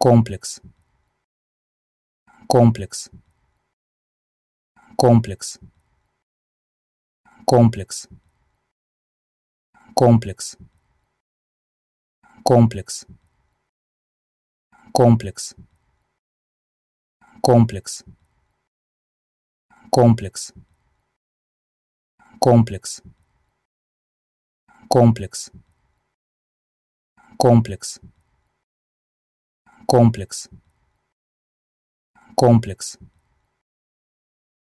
комплекс, комплекс, комплекс, комплекс, комплекс, комплекс, комплекс, комплекс, комплекс, комплекс, комплекс, комплекс, комплекс, комплекс,